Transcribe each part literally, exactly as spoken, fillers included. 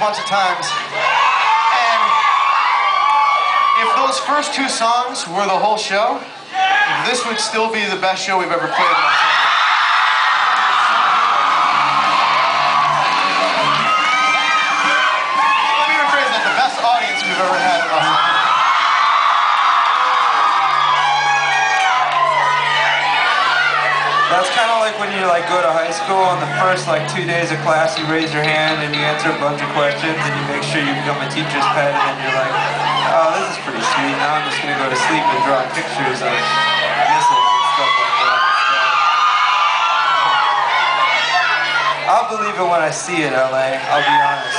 bunch of times. And if those first two songs were the whole show, this would still be the best show we've ever played in Los Angeles. Let me rephrase that, the best audience we've ever had in Los Angeles. That's kind of like when you like go to high school and the first like two days of class you raise your hand and you answer a bunch of questions and you make sure you become a teacher's pet and then you're like, oh, this is pretty sweet. Now I'm just gonna go to sleep and draw pictures of missiles and stuff like that. I'll believe it when I see it, L A. I'll be honest.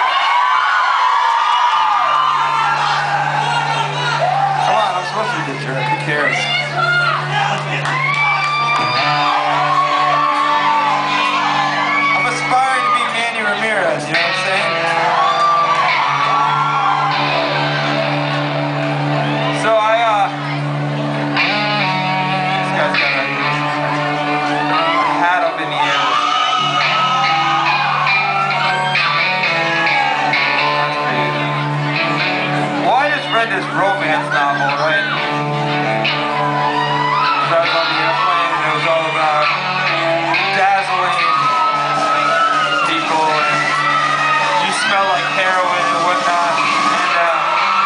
Come on, I'm supposed to be the jerk. Who cares? Ramirez, you know what I'm saying? So I, uh, this guy's got a, a hat up in the air. That's crazy. Well, I just read this romance novel, right? I was on the airplane and it was all about dazzling people and you smell like heroin and whatnot. And, uh,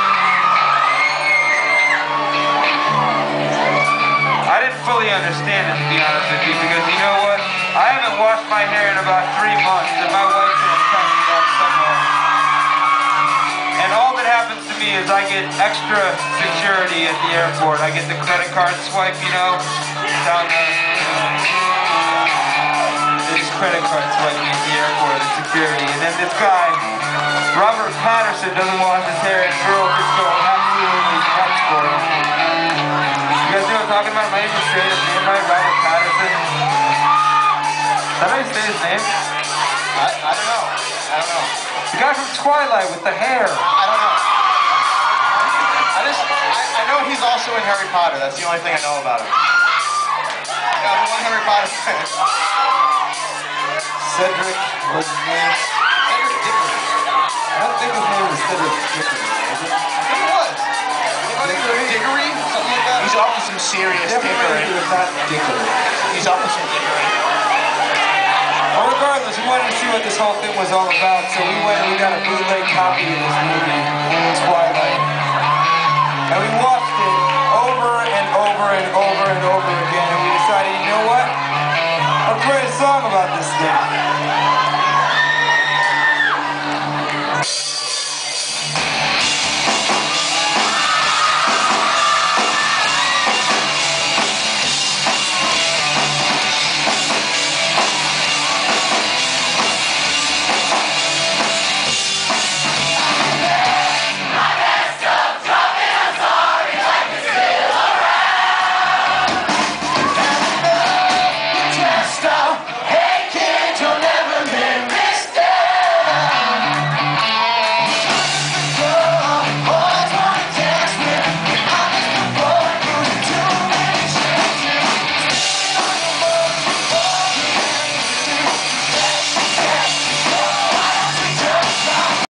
I didn't fully understand it, to be honest with you, because you know what? I haven't washed my hair in about three months and my wife's gonna cut me down somewhere. And all that happens to me is I get extra security at the airport. I get the credit card swipe, you know, down there. Credit card swiping at the airport and security, and then this guy, Robert Patterson, doesn't wash his hair, and girls just go absolutely nuts for him. You guys know what I'm talking about? My name is straight up name, right? Robert Patterson. Is that how you say his name? I, I don't know. I don't know. The guy from Twilight with the hair. I don't know. I just, I, I know he's also in Harry Potter. That's the only thing I know about him. Yeah, I'm one Harry Potter fan. Cedric, what's his name? Cedric Diggory. I don't think his name was Cedric Diggory, was it? I think it was. Diggory? Diggory? Something like that? He's off with some serious Diggory. He was not Diggory. He's off with some Diggory. Well, regardless, we wanted to see what this whole thing was all about, so we went and we got a bootleg copy of this movie, Twilight. And we watched it over and over and over and over again, and we decided, you know what? Let's write a song about this thing.